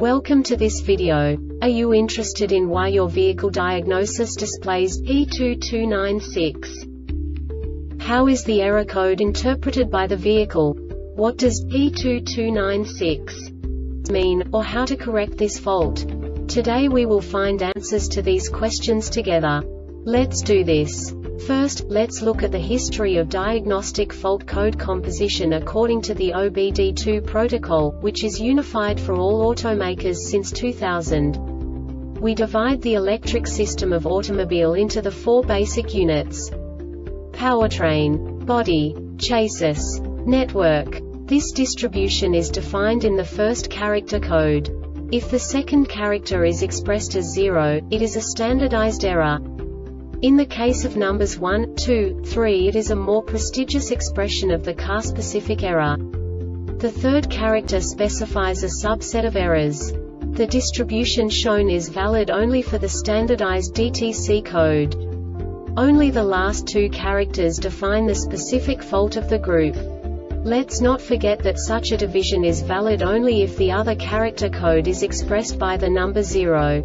Welcome to this video. Are you interested in why your vehicle diagnosis displays E2296? How is the error code interpreted by the vehicle? What does E2296 mean, or how to correct this fault? Today we will find answers to these questions together. Let's do this. First, let's look at the history of diagnostic fault code composition according to the OBD2 protocol, which is unified for all automakers since 2000. We divide the electric system of automobile into the four basic units: powertrain, body, chassis, network. This distribution is defined in the first character code. If the second character is expressed as 0, it is a standardized error. In the case of numbers 1, 2, 3, it is a more prestigious expression of the car-specific error. The third character specifies a subset of errors. The distribution shown is valid only for the standardized DTC code. Only the last two characters define the specific fault of the group. Let's not forget that such a division is valid only if the other character code is expressed by the number 0.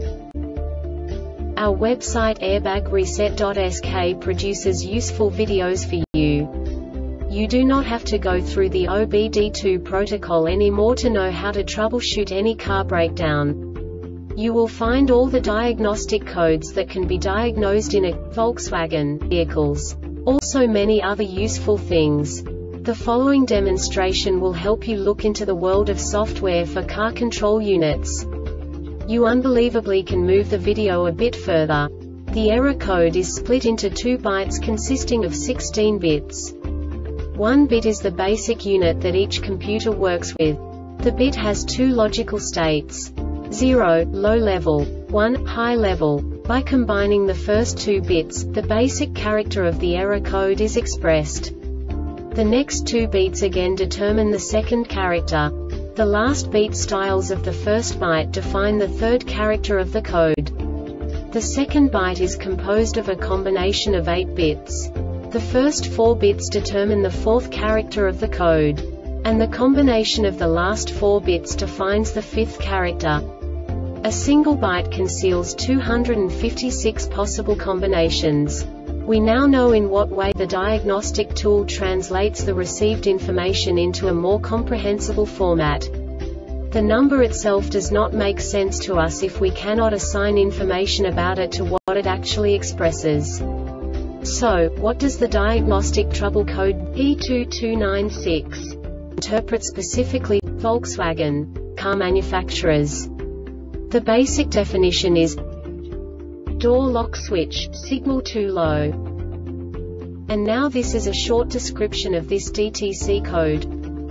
Our website airbagreset.sk produces useful videos for you. You do not have to go through the OBD2 protocol anymore to know how to troubleshoot any car breakdown. You will find all the diagnostic codes that can be diagnosed in a Volkswagen vehicles. Also many other useful things. The following demonstration will help you look into the world of software for car control units. You unbelievably can move the video a bit further. The error code is split into 2 bytes consisting of 16 bits. 1 bit is the basic unit that each computer works with. The bit has 2 logical states: 0, low level, 1, high level. By combining the first 2 bits, the basic character of the error code is expressed. The next 2 beats again determine the second character. The last beat styles of the first byte define the third character of the code. The second byte is composed of a combination of 8 bits. The first 4 bits determine the fourth character of the code. And the combination of the last 4 bits defines the fifth character. A single byte conceals 256 possible combinations. We now know in what way the diagnostic tool translates the received information into a more comprehensible format. The number itself does not make sense to us if we cannot assign information about it to what it actually expresses. So, what does the diagnostic trouble code E2296 interpret specifically for Volkswagen car manufacturers? The basic definition is door lock switch, signal too low. And now this is a short description of this DTC code.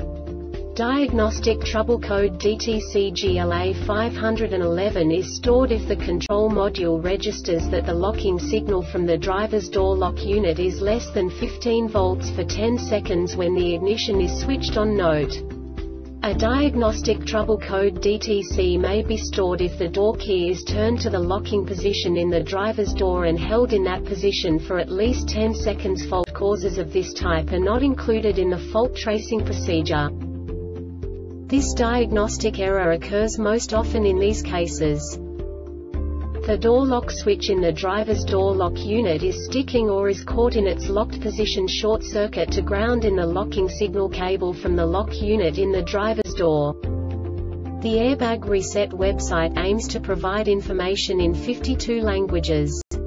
Diagnostic trouble code DTC GLA 511 is stored if the control module registers that the locking signal from the driver's door lock unit is less than 15 volts for 10 seconds when the ignition is switched on. Note: a diagnostic trouble code DTC may be stored if the door key is turned to the locking position in the driver's door and held in that position for at least 10 seconds. Fault causes of this type are not included in the fault tracing procedure. This diagnostic error occurs most often in these cases: the door lock switch in the driver's door lock unit is sticking or is caught in its locked position. Short circuit to ground in the locking signal cable from the lock unit in the driver's door. The Airbag Reset website aims to provide information in 52 languages.